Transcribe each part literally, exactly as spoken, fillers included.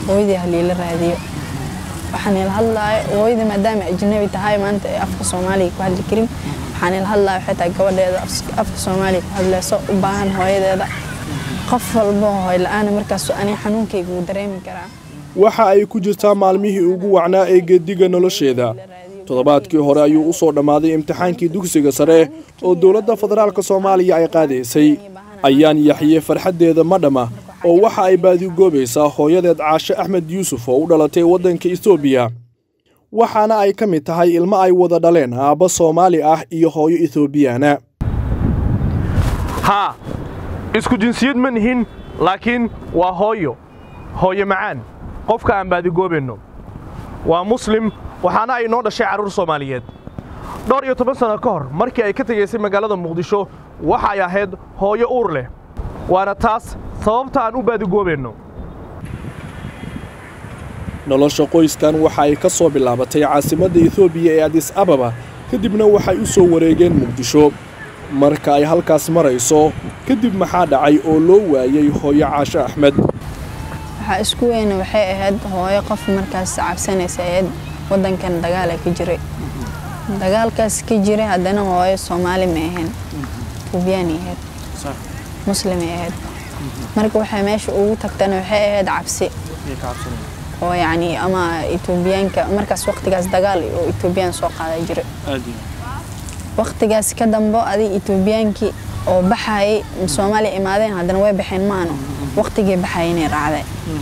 hooyadii halii la raadiyo waxaan ila hadlaay hooyada maadaama ajnabi tahay maanta afka Soomaaliga ku hadli karin waxaan ila hadlaay xitaa gabadheeda afka Soomaaliga ku hadlayso u baahan hooyadeeda qof walba hooy la'aan markaas aan xanuunkayga u dareemi karaa waxa ay ku jirtaa maalmihii ugu wacnaa ee geediga nolosheeda toddobaadkii hore ayuu u soo dhamaaday imtixaankii dugsiga sare oo dawladda federaalka Soomaaliya ay qaadaysay ayaan Yaxye farxadeeda madhama oo waxa ay baadi goobaysaa hooyadeed Caashe Axmed Yuusuf oo u dhalatay waddanka Itoobiya waxaana ay ka mid tahay ilmo ay wada dhaleen aabba Soomaali ah iyo hooyo Itoobiyana ha isku jinsiyad ma nihin laakiin waa hooyo hooyo macaan qofka aan baadi goobayno waa muslim waxaana ay noo dhashay caruur Soomaaliyeed dhowr iyo toban sano ka hor markii ay ka tageysay magaalada Muqdisho waxa ay ahayd hooyo uur leh waana taas sababta aan u baadi goobayno nolosha qoyskan waxa ay ka soo bilaabatay caasimadda Itoobiya ee Addis Ababa kadibna waxay u soo wareegeen Muqdisho marka ay halkaas marayso kadib maxaa dhacay oo loo waayay hooyo Caashe Axmed waxa isku weyn waxay ahayd hooyo qof markaas cabsanaysa ee waddankan dagaal ka jiray dagaalkaas ka jiray haddana hooyo Soomaali ma ahayn Itoobiyaan ahayd sax muslim ahayd marka waxa meesha ugu tagtana waxay ahayd cabsi oo yaani ama Itoobiyaanka markaas waqtigaas dagaal oo Itoobiyaan soo qaaday jiray waqtigaas ka dambo adi Itoobiyaanki oo baxay Soomaali imaadeen haddana way baxeen maano waqtigii baxayeen raacday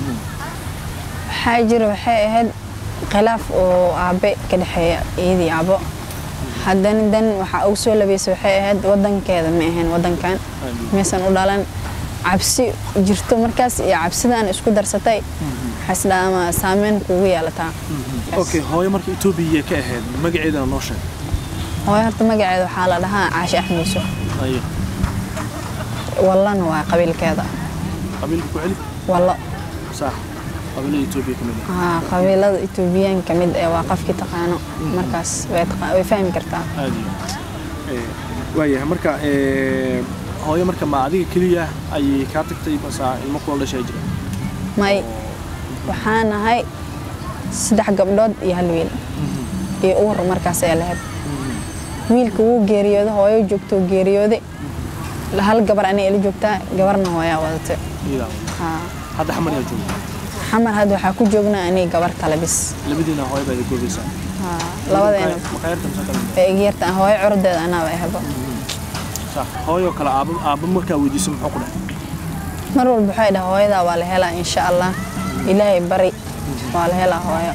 waxa jira waxay ahayd khilaaf oo aabe ka dhaxeeya eedii abo haddana dan waxa uu soo labeysay waxay ahayd waddankeeda ma ahayn waddankan meesan u dhalan cabsi jirto markaas iyo cabsidaan isku darsatay xasdaama saameyn kugu yeelataa okay hooyo markii Itoobiya ka ahayd magaceeda noo sheeg hooyo horta magaceeda waxa la dhahaa Caashe Axmed Yuusuf ayo والله نوع قبيل كذا قبيل كوعلي والله صح قبيلة إثيوبيا كمان آه قبيلة إثيوبيان كمد واقف كي تقانو مركز ويفهم كرتا هذه إيه وياه مركا إيه هاي مركا ما عادي كلية أي كاتك تيجي بس المقول ولا شيء جرا ماي وحنا هاي سدح قبلود يهالويل يأور مركز يلهب ويل كو جريود هاي جوكتو جريود لهال قبر أنا اللي جوكتا قبرنا هوايا وضعت. إيه ها. هذا حمر يا جو. حمر هذا حكو جوجنا أنا قبر تلبس. اللي بدينا هواي بعد يقول بيسا. ها. لا وضعنا. مخيرت مسكين. غيرت هواي عرض أنا ويهبه. صح. هواي وكلا عب عب مركا ودي سم حقنا. مرور بحيد هواي ذا ولا هلا إن شاء الله. إلهي بري. ولا هلا هواي.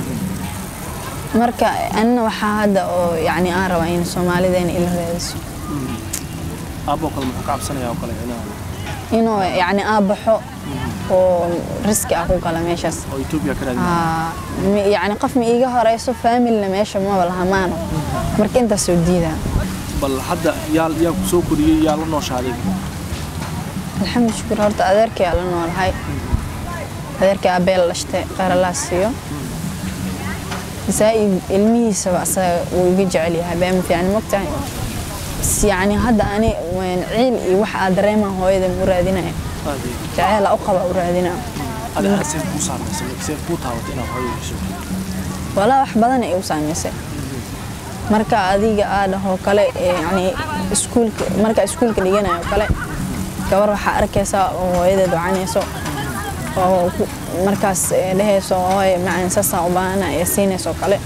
مركا أنا وحاد يعني أنا روين سومالي ذين إلى الرئيس. أبو كل محكاب سنة يا وكلا هنا. إنه يعني أبحو ورزق أخو كلا ماشيس. أو يوتيوب كذا. آه يعني قف ميجا رئيسه فاميل لماشى ما بالهمان. مركين تسودي ذا. بل حدا يال يا سوكري يا لنا شهادة. الحمد شكر هرت أذرك يا لنا هاي. أذرك أبيل لشتى غير الله سيو. زي علمي سبع سا ويجي عليها بيم في يعني مقطع. بس يعني هذا أنا وين عيل يوحى دريمة هو إذا مرادنا جعل أقرب مرادنا هذا سيف بوصار سيف بوطها وتنا هاي شو ولا واحد بدنا يوصل مسا مركا هذه هذا هو كله يعني سكول مركا سكول كلينا كله كبر حركة هو إذا دعاني سو مركز له سو هاي مع إنسان وبانا يسين سو كله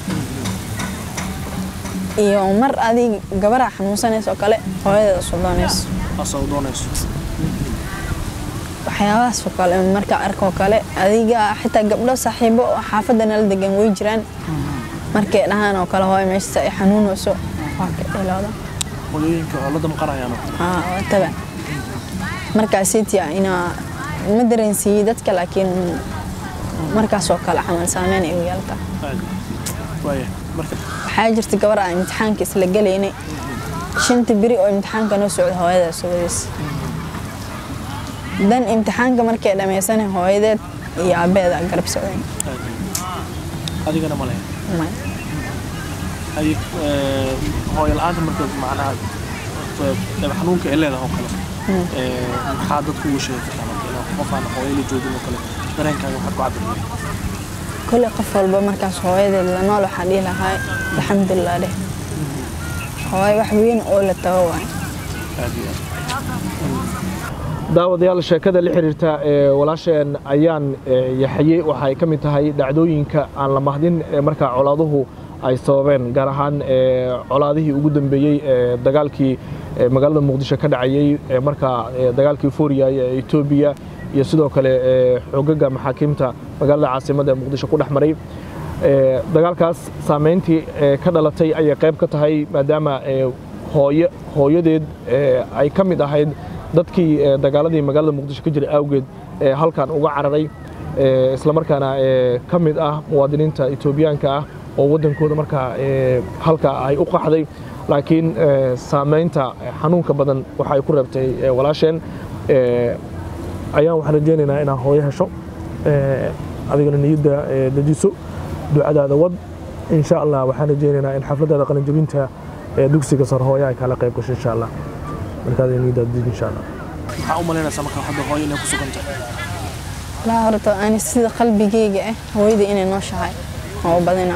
iyo mar adig gabara xanuunsanayso kale hooyada Suudaaneys Suudaaneys waxyaabahaas oo kale marka arko kale adiga xitaa gabdho saaxiibo xaafadana la degan way jiraan markay dhahaan oo kale hooyo meesha ay xanuunayso waa ka ilaada hooyinka oo la damqarayaan ah taba marka siitiya ina ma dareensiin dadka laakiin markaas oo kale camal saameyn ay yeelta waaya marka حاجرت قبرة امتحان كيس لقليني شنت بري أو امتحان كانوا سعود هوايدا سويس دن امتحان كمر كده ما يسني هوايدا يا بيدا قرب سوين هذه كنا ملاي ما هاي هواي الآن مركز معنا تبع حنونك إلا له كله حادث كل شيء كمان كنا قفنا هواي اللي جودنا كله dareenkaaga waxaad ku cabirnay كل قفل بمركز هوايد اللي نالو حديلة هاي الحمد لله ده هواي وحوين أول التوان daawadayaal sheekada la xiriirta ee walaasheen ayaan yaxayay waxay kamid tahay dhacdooyinka aan la mahdin marka colaaduhu ay sababeen gaar ahaan colaadihii ugu dambeeyay ee dagaalkii magaalada Muqdisho ka dhacayay marka dagaalkii Fuuriya ee Itoobiya iyo sidoo kale xogaga maxaakiimta magaalada caasimadda Muqdisho ku dhaxmaray dagaalkaas saameyntii ka dhalatay ay qayb ka tahay maadaama hooyo hooyadeed ay kamid ahayd dadkii dagaaladii magaalada Muqdisho ka jiray awgeed halkan uga cararay isla markaana kamid ah muwaadiniinta Itoobiyaanka ah oo wadankooda marka halka ay u qaxday laakiin saameynta xanuunka badan waxa ay ku reebtay walaasheen ayaan waxaan rajeynaynaa inaan hooyo hesho adigana niyada dajiso ducadaada wad insha Allah waxaan rajeynaynaa in xafladada qalin jabinta dugsiga sare hooyo ay kala qayb gasho insha Allah markaad niyada dajin insha Allah waxa u maleynaysaa marka hadda hooyo inay ku sugantay لا هرت أنا سيد قلبي جيجة هويدي إني ناشعة أو بدنا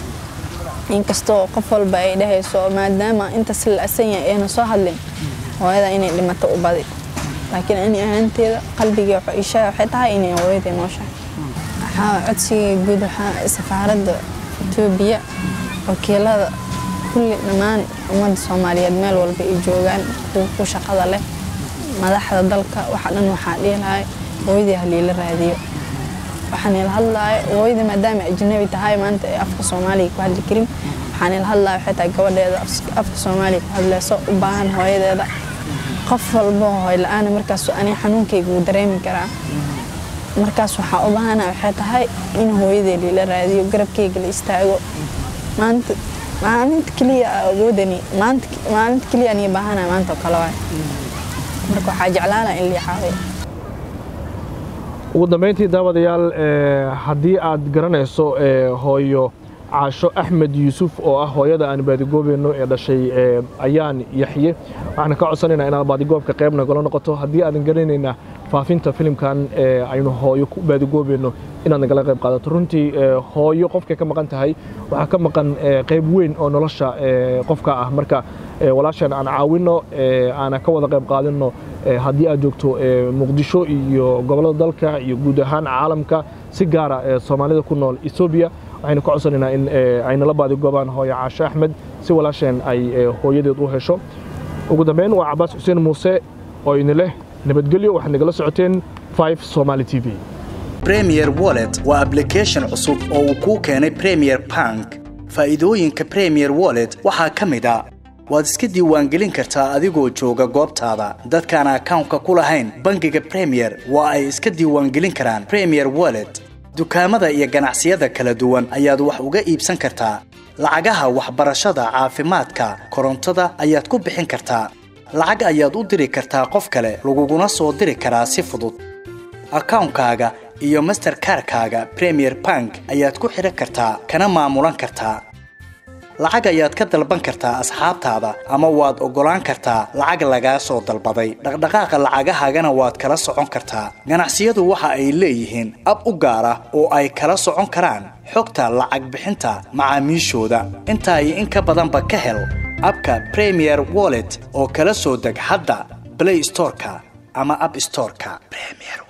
إن كستو قفل بعيده سو ما دام أنت سل أسيا أنا صاحلين وهذا إني لما تقبضي لكن أني أنت قلبي جيجة إيشة حتى إني هويدي ناشعة ها عدسي جود ها سفارة توبيا وكيلا كل نمان ومن الصومالية مال والبيجوجان وشقة له مدحda dalka waxa dhan waxa leeyahay hooyadii haliila raadiyo waxaan ila hadlaay hooyadii maadaama ajnabi tahay maanta afka Soomaaliga ku hadli karin waxaan ila hadlaay xitaa gabadheeda afka Soomaaliga ku hadlayso u baahan hooyadeeda qof walba hooy la'aan markaas ani xanuunkaygu dareemi karaa markaas waxa u baahan waxay tahay in hooyadii la raadiyo garabkayga la istaago maanta maalinta kaliya awoodani maanta maalinta kaliya ani baahan maanta kala waay marka waxa jeclaana in la xaawiyo ugu dambeyntii daawadayaal haddii aad garanayso hooyo Caasho Axmed Yuusuf oo ah hooyada aan baadigoobeeno ee dhashay ayaan Yaxye waxaan ka codsanaynaa inaad baadigoobka qayb nagala noqoto haddii aadan garanayna faafinta filimkan aynu hooyo ku baadigoobeeno inaad nagala qayb qaadato runtii hooyo qofka ka maqan tahay waxa ka maqan qayb weyn oo nolosha qofka ah marka walaashan aan caawino aan ka wada qayb qaadano haddii aad joogto Muqdisho iyo gobolada dalka iyo guud ahaan caalamka si gaar ah Soomaalida ku nool Itoobiya waxaynu ka codsanaynaa in ayna la baadigoobaan hooyo Caasho Axmed si walaasheen ay hooyadeed u hesho ugu dambeyn waa Cabaas Xuseen Muuse oo inile nabadgelyo waxaan nagala socoteen five Somali T V Premier Wallet waa application cusub oo uu ku keenay Premier Bank faa'iidooyinka Premier Wallet waxaa kamid ah waad iska diiwaangelin kartaa adigoo jooga goobtaada dadkaan account-ka ku lahayn bangiga Premier waa ay iska diiwaangelin karaan Premier Wallet dukaamada iyo ganacsiyada kala duwan ayaad wax uga iibsan kartaa lacagaha waxbarashada caafimaadka korontada ayaad ku bixin kartaa lacag ayaad u diri kartaa qof kale laguguna soo diri karaa si fudud account-kaaga iyo Mastercard-kaaga Premier Bank ayaad ku xiran kartaa kana maamulan kartaa lacag ayaad ka dalban kartaa asxaabtaada ama waad ogolaan kartaa lacag laga soo dalbaday dhaqdhaqaaqa lacagahaagana waad kala socon kartaa ganacsiyadu waxa ay leeyihiin ab u gaar ah oo ay kala socon karaan xogta lacag bixinta macaamiishooda inta ay in ka badan ba ka hel abka Premier Wallet oo kala soo deg hadda Play Store-ka ama App Store-ka Premier